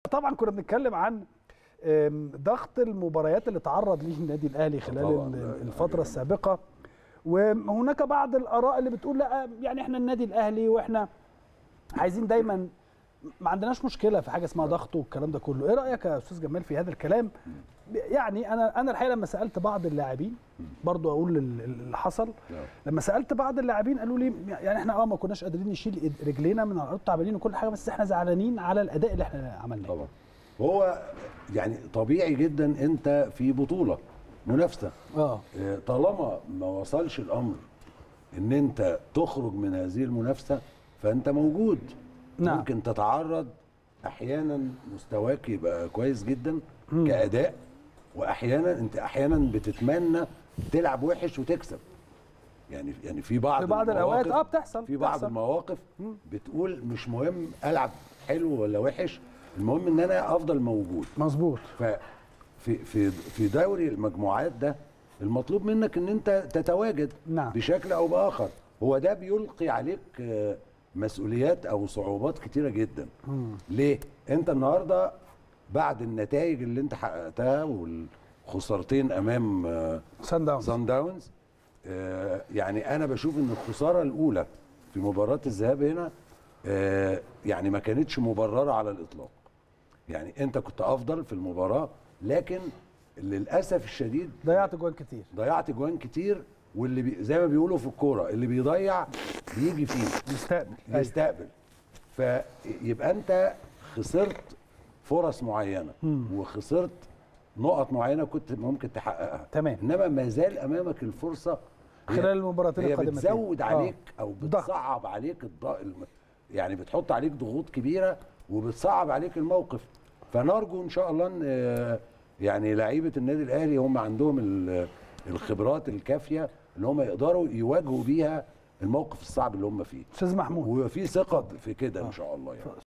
طبعا كنا بنتكلم عن ضغط المباريات اللي تعرض ليه النادي الاهلي خلال الفتره السابقه، وهناك بعض الاراء اللي بتقول لا يعني احنا النادي الاهلي واحنا عايزين دايما ما عندناش مشكله في حاجه اسمها ضغط والكلام ده كله. ايه رايك يا استاذ جمال في هذا الكلام؟ يعني انا الحقيقه لما سالت بعض اللاعبين برضو اقول اللي حصل، لما سالت بعض اللاعبين قالوا لي يعني احنا ما كناش قادرين نشيل رجلينا من على الارض، تعبانين وكل حاجه، بس احنا زعلانين على الاداء اللي احنا عملناه. طبعا هو يعني طبيعي جدا انت في بطوله منافسه، طالما ما وصلش الامر ان انت تخرج من هذه المنافسه فانت موجود. نعم. ممكن تتعرض احيانا مستواك يبقى كويس جدا كاداء، واحيانا انت بتتمنى تلعب وحش وتكسب. يعني في بعض الاوقات بتحصل في بعض المواقف بتقول مش مهم العب حلو ولا وحش، المهم ان انا افضل موجود. مظبوط. في دوري المجموعات ده المطلوب منك ان انت تتواجد. نعم. بشكل او باخر. هو ده بيلقي عليك مسؤوليات او صعوبات كتيره جدا. ليه؟ انت النهارده بعد النتائج اللي انت حققتها والخسارتين امام سان داونز، يعني انا بشوف ان الخساره الاولى في مباراه الذهاب هنا يعني ما كانتش مبرره على الاطلاق. يعني انت كنت افضل في المباراه، لكن للاسف الشديد ضيعت جوان كتير. واللي زي ما بيقولوا في الكوره اللي بيضيع بيجي فيه يستقبل. فيبقى انت خسرت فرص معينه وخسرت نقط معينه كنت ممكن تحققها. تمام. انما ما زال امامك الفرصه خلال المباراتين القادمتين. هي بتزود عليك او بتصعب عليك يعني بتحط عليك ضغوط كبيره وبتصعب عليك الموقف. فنرجو ان شاء الله ان يعني لعيبه النادي الاهلي هم عندهم الخبرات الكافيه اللي هم يقدروا يواجهوا بيها الموقف الصعب اللي هم فيه. استاذ محمود، وفي ثقه في كده ان شاء الله يعني.